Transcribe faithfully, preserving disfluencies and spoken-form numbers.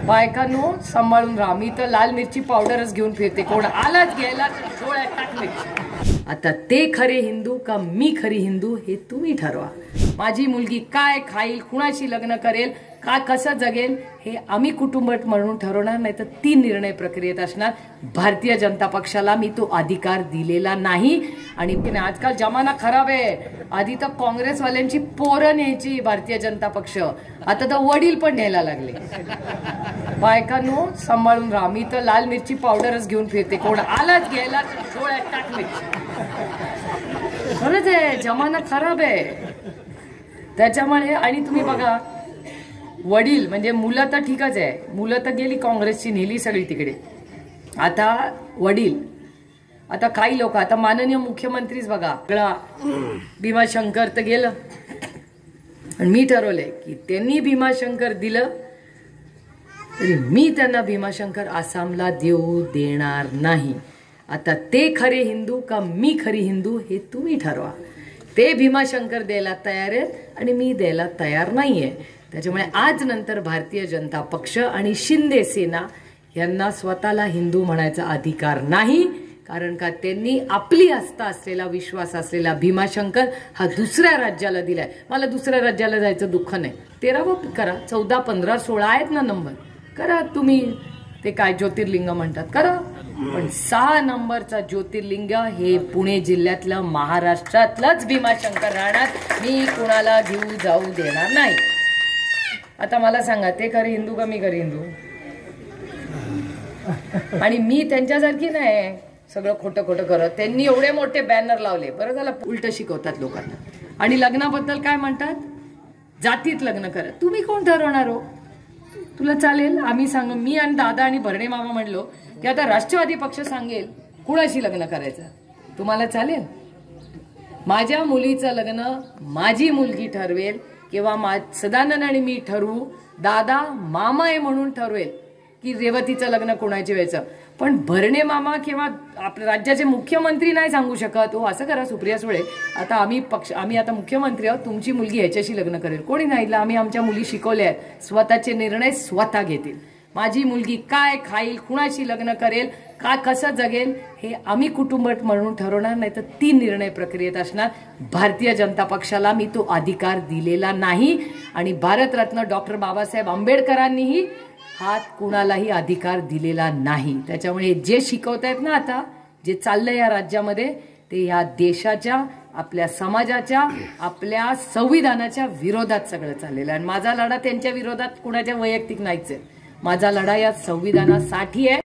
बायकांनो सांभाळून राहा. मी तर लाल मिरची पावडरच घेऊन फिरते. कोण आलाच घ्यायला डोळ्यात टाक मिरची. आता ते खरे हिंदू का मी खरी हिंदू हे तुम्ही ठरवा. माझी मुलगी काय खाईल, कुणाशी लग्न करेल, का कसं जगेल हे आम्ही कुटुंब म्हणून ठरवणार. नाही तर ती निर्णय प्रक्रियेत असणार. भारतीय जनता पक्षाला मी तो अधिकार दिलेला नाही. आणि आजकाल जमाना खराब आहे. आधी तर काँग्रेसवाल्यांची पोरं न्यायची भारतीय जनता पक्ष, आता तर वडील पण न्यायला लागले. बायकांनो सांभाळून राहा. मी तर लाल मिरची पावडरच घेऊन फिरते. कोण आलाच घ्यायला डोळ्यात टाक मिरची. खरंच आहे, जमाना खराब आहे त्याच्यामुळे. आणि तुम्ही बघा, वडील म्हणजे मुलं तर ठीकच आहे, मुलं तर गेली काँग्रेसची, नेली सगळी तिकडे. आता वडील, आता काही लोक, आता माननीय मुख्यमंत्रीच बघा, भीमाशंकर तर गेलं. आणि मी ठरवलंय की त्यांनी भीमाशंकर दिलं तरी मी त्यांना भीमाशंकर आसामला देऊ देणार नाही. आता ते खरे हिंदू का मी खरी हिंदू हे तुम्ही ठरवा. ते भीमाशंकर द्यायला तयार आहेत आणि मी द्यायला तयार नाहीये. त्याच्यामुळे आज नंतर भारतीय जनता पक्ष आणि शिंदे सेना यांना स्वतःला हिंदू म्हणायचा अधिकार नाही. कारण का त्यांनी आपली आस्था असलेला, विश्वास असलेला भीमाशंकर हा दुसऱ्या राज्याला दिलाय. मला दुसऱ्या राज्याला जायचं दुःख नाही. तेरावं करा, चौदा पंधरा सोळा आहेत ना नंबर, करा तुम्ही. ते काय ज्योतिर्लिंग म्हणतात, करा. पण सहा नंबरचा ज्योतिर्लिंग हे पुणे जिल्ह्यातलं, महाराष्ट्रातलंच भीमाशंकर राहणार. मी कुणाला घेऊ जाऊ देणार नाही. आता मला सांगा, ते खरे हिंदू का मी खरी हिंदू? आणि मी त्यांच्यासारखी नाही सगळं खोटं खोटं करत. त्यांनी एवढे मोठे बॅनर लावले, बरं झालं उलट शिकवतात लोकांना. आणि लग्नाबद्दल काय म्हणतात, जातीत लग्न करा. तुम्ही कोण ठरवणार हो? तुला चालेल, आम्ही सांग, मी आणि दादा आणि भरणे मामा म्हणलो की आता राष्ट्रवादी पक्ष सांगेल कुणाशी लग्न करायचं, तुम्हाला चालेल? माझ्या मुलीचं लग्न माझी मुलगी ठरवेल किंवा सदानंद आणि मी ठरवू, दादा मामा आहे म्हणून ठरवेल की रेवतीचं लग्न कोणाची व्हायचं. पण भरणे मामा किंवा आपल्या राज्याचे मुख्यमंत्री नाही सांगू शकत. हो असं करा सुप्रिया सुळे, आता आम्ही पक्ष, आम्ही आता मुख्यमंत्री आहोत, तुमची मुलगी ह्याच्याशी लग्न करेल. कोणी नाही, आम्ही आमच्या मुली शिकवल्या आहेत, स्वतःचे निर्णय स्वतः घेतील. माझी मुलगी काय खाईल, कुणाशी लग्न करेल, का कसं जगेल हे आम्ही कुटुंब म्हणून ठरवणार. नाही तर ती निर्णय प्रक्रियेत असणार. भारतीय जनता पक्षाला मी तो अधिकार दिलेला नाही. आणि भारतरत्न डॉक्टर बाबासाहेब आंबेडकरांनीही हात कुणालाही अधिकार दिलेला नाही. त्याच्यामुळे जे शिकवतायत ना आता, जे चाललंय या राज्यामध्ये, ते या देशाच्या, आपल्या समाजाच्या, आपल्या संविधानाच्या विरोधात सगळं चाललेलं आहे. आणि माझा लढा त्यांच्या विरोधात कुणाच्या वैयक्तिक नाहीच आहे. माझा लढा या संविधानासाठी आहे.